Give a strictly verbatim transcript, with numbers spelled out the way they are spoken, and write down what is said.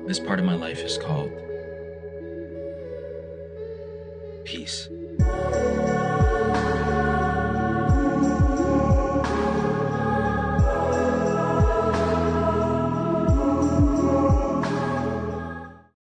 This part of my life is called peace.